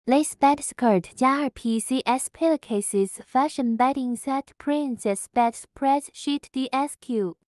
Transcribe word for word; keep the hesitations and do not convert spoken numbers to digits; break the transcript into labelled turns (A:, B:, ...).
A: Lace bed skirt 加二 P C S Pillowcases Fashion Bedding Set Princess Bedspreads Sheet D S Q